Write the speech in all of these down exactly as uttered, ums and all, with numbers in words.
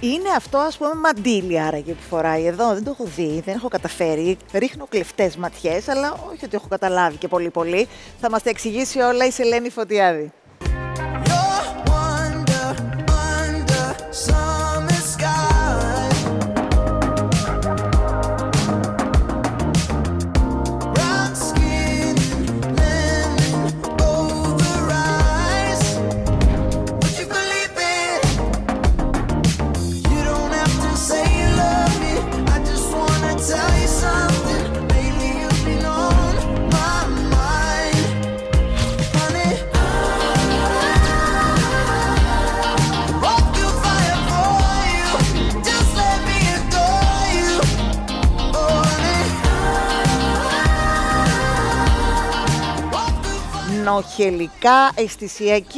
Είναι αυτό, ας πούμε, μαντίλι άραγε που φοράει εδώ. Δεν το έχω δει, δεν έχω καταφέρει. Ρίχνω κλεφτές ματιές, αλλά όχι ότι έχω καταλάβει και πολύ πολύ. Θα μας τα εξηγήσει όλα η Σελένη Φωτιάδη. Νοχελικά, αισθησιακή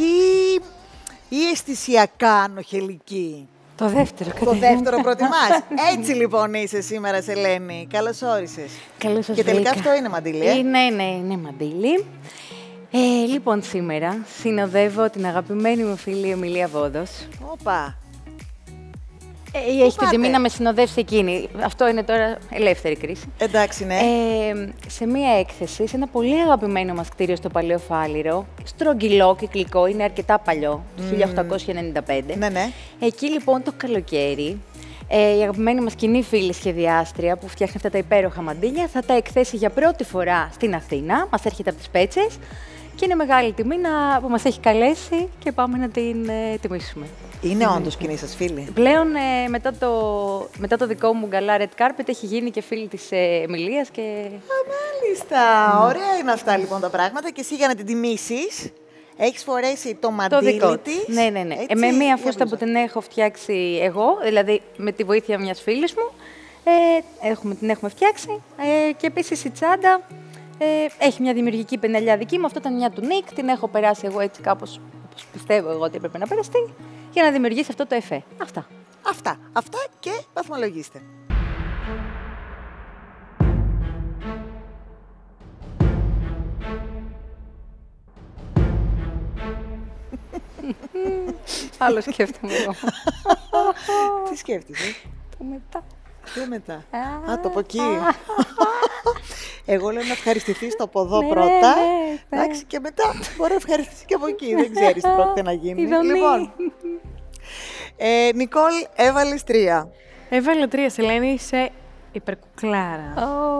ή αισθησιακά νοχελική? Το δεύτερο. Το δεύτερο προτιμάς. Έτσι λοιπόν είσαι σήμερα, Σελένη. Καλώς όρισες. Καλώς σας Και τελικά βρήκα. αυτό είναι μαντίλι, ε? Είναι, είναι, είναι μαντίλι. Ε, λοιπόν, σήμερα συνοδεύω την αγαπημένη μου φίλη Εμιλία Βόδος. Όπα. Ε, έχει την τιμή να με συνοδεύσει εκείνη. Αυτό είναι τώρα ελεύθερη κρίση. Εντάξει, ναι. Ε, σε μία έκθεση, σε ένα πολύ αγαπημένο μας κτίριο στο Παλαιό Φάληρο, στρογγυλό, κυκλικό, είναι αρκετά παλιό, το mm. χίλια οκτακόσια ενενήντα πέντε. Ναι, ναι. Εκεί λοιπόν το καλοκαίρι, ε, η αγαπημένη μας κοινή φίλη σχεδιάστρια που φτιάχνει αυτά τα υπέροχα μαντίλια θα τα εκθέσει για πρώτη φορά στην Αθήνα. Μας έρχεται από τις Πέτσες και είναι μεγάλη τιμή να, που μας έχει καλέσει και πάμε να την ε, τιμήσουμε. Είναι όντως κοινή σας φίλη? Πλέον ε, μετά, το, μετά το δικό μου γκαλά Red Carpet έχει γίνει και φίλη της ε, Εμιλίας και... Α, μάλιστα. Mm. Ωραία είναι αυτά λοιπόν τα πράγματα. Και εσύ για να την τιμήσεις, έχεις φορέσει το μαντίλι το της. Ναι, ναι, ναι. Ε, με μία φούστα που την έχω φτιάξει εγώ, δηλαδή με τη βοήθεια μιας φίλης μου, ε, έχουμε, την έχουμε φτιάξει. Ε, και επίσης η τσάντα ε, έχει μια δημιουργική πενελιά δική μου. Αυτό ήταν μια του Νίκ, την έχω περάσει εγώ έτσι κάπως, όπως πιστεύω εγώ ότι έπρεπε να περαστεί, για να δημιουργήσει αυτό το εφέ. Αυτά. Αυτά. Αυτά και βαθμολογήστε. Άλλο σκέφτομαι εγώ. Τι σκέφτεσαι? Το μετά. Τι μετά? Α, το από εκεί. Εγώ λέω να ευχαριστηθείς το από εδώ πρώτα. Εντάξει, και μετά μπορεί να ευχαριστηθείς και από εκεί. Δεν ξέρεις τι πρόκειται να γίνει. Λοιπόν, ε, Νικόλ, έβαλες τρία. Έβαλε τρία, Σελένη, είσαι υπερκουκλάρα.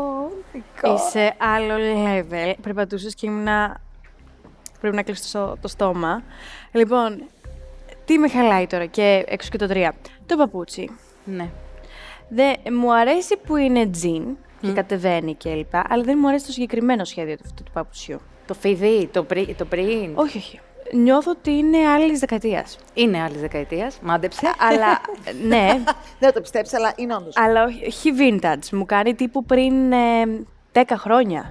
Oh, είσαι άλλο level. Περπατούσες και ήμουνα... Πρέπει να κλείσω το, το στόμα. Λοιπόν, τι με χαλάει τώρα και έξω και το τρία. Το παπούτσι. Ναι. Δε, μου αρέσει που είναι τζιν και mm. κατεβαίνει κλπ. Αλλά δεν μου αρέσει το συγκεκριμένο σχέδιο του αυτού του παπουτσιού. Το φίδι, το, πρι, το πριν. Όχι, όχι. Νιώθω ότι είναι άλλης δεκαετίας. Είναι άλλης δεκαετίας, μάντεψε. Αλλά, ναι. Δεν το πιστέψεις, αλλά είναι όντως. Αλλά όχι vintage. Μου κάνει τύπου πριν ε, δέκα χρόνια.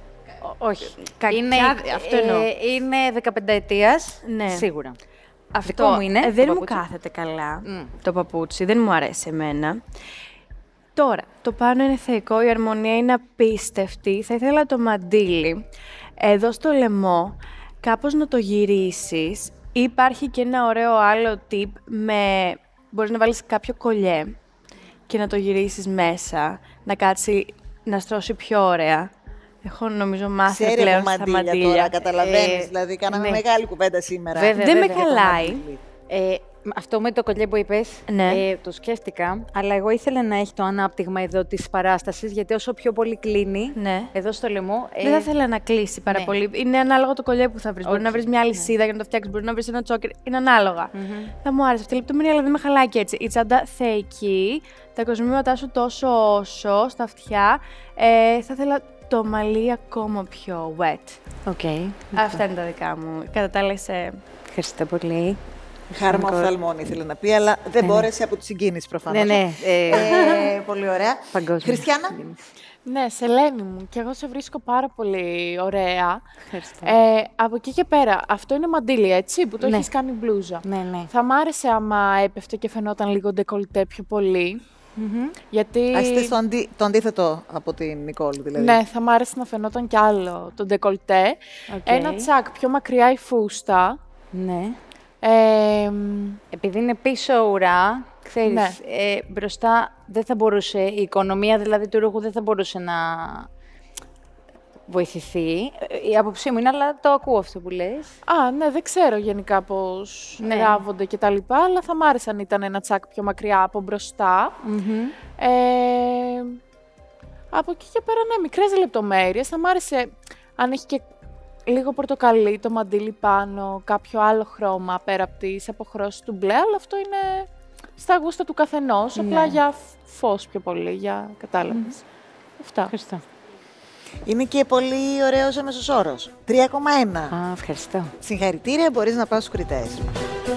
Όχι. Κακιά, είναι, αυτό εννοώ. Ε, είναι δεκαπενταετίας, ναι. Σίγουρα. Αυτό μου είναι, ε, δεν μου παπούτσι. κάθεται καλά Mm. το παπούτσι, δεν μου αρέσει εμένα. Τώρα, το πάνω είναι θεϊκό, η αρμονία είναι απίστευτη. Θα ήθελα το μαντίλι, εδώ στο λαιμό, κάπως να το γυρίσεις. Υπάρχει και ένα ωραίο άλλο tip με... Μπορείς να βάλεις κάποιο κολλιέ και να το γυρίσεις μέσα, να κάτσει, να στρώσει πιο ωραία. Έχω νομίζω μάθει Ξέρει πλέον από στα μαντίλια μαντίλια. τώρα, καταλαβαίνεις. Ε, δηλαδή, κάναμε ναι. μεγάλη κουβέντα σήμερα. Βέβαια, δεν βέβαια, με χαλάει. Ε, αυτό με το κολλιέ που είπες, Ναι. ε, το σκέφτηκα, αλλά εγώ ήθελα να έχει το ανάπτυγμα εδώ της παράστασης, γιατί όσο πιο πολύ κλείνει, Ναι. εδώ στο λαιμό... Ε, Δεν θα ήθελα να κλείσει πάρα ναι. πολύ. Είναι ανάλογο το κολλιέ που θα βρει. Μπορεί Όχι. να βρει μια αλυσίδα για να το φτιάξει, μπορεί να βρει ένα τσόκερ. Είναι ανάλογα. Mm-hmm. Θα μου άρεσε αυτή η λεπτομέρεια, αλλά δεν με χαλάει και έτσι. Η τσάντα θεϊκή, τα κοσμήματά σου τόσο όσο στα αυτιά. Ε, θα ήθελα το μαλλί ακόμα πιο wet. Okay. Αυτά είναι τα δικά μου. Κατά τα άλλα, είσαι... Ευχαριστώ πολύ. Χάρμα οφθαλμών ήθελε να πει, αλλά δεν ναι, μπόρεσε από τη συγκίνηση προφανώς. Ναι, ναι. Ε, ε, πολύ ωραία. Παγκόσμια. Χριστιανά. Ναι, Σελένη μου, και εγώ σε βρίσκω πάρα πολύ ωραία. Ευχαριστώ. Ε, από εκεί και πέρα, αυτό είναι μαντίλι, έτσι, που το Ναι. έχεις κάνει μπλούζα. Ναι, ναι. Θα μ' άρεσε άμα έπεφτε και φαινόταν λίγο ντεκολτέ πιο πολύ. Mm-hmm. Γιατί... Ας είστε στο αντί, το αντίθετο από την Νικόλ, δηλαδή. Ναι, θα μ' άρεσε να φαινόταν κι άλλο το ντεκολτέ. Okay. Ένα τσακ πιο μακριά η φούστα. Ναι. Ε, Επειδή είναι πίσω ουρά, ξέρεις, Ναι. ε, μπροστά δεν θα μπορούσε, η οικονομία δηλαδή του ρούχου δεν θα μπορούσε να βοηθηθεί. Ε, Η άποψή μου είναι, αλλά το ακούω αυτό που λες. Α, ναι, δεν ξέρω γενικά πώς Ναι. ράβονται και τα λοιπά, αλλά θα μ' άρεσε αν ήταν ένα τσάκ πιο μακριά από μπροστά. Μμμ. Ε, από εκεί και πέρα, ναι, μικρές λεπτομέρειες. Θα μ' άρεσε αν έχει και λίγο πορτοκαλί το μαντίλι πάνω, κάποιο άλλο χρώμα πέρα από τις αποχρώσεις του μπλε, αλλά αυτό είναι στα γούστα του καθενός, απλά Ναι. για φως πιο πολύ, για κατάλαβες. Αυτά. Ευχαριστώ. Είναι και πολύ ωραίος άμεσος όρος. τρία κόμμα ένα. Α, ευχαριστώ. Συγχαρητήρια, μπορείς να πας στους κριτές.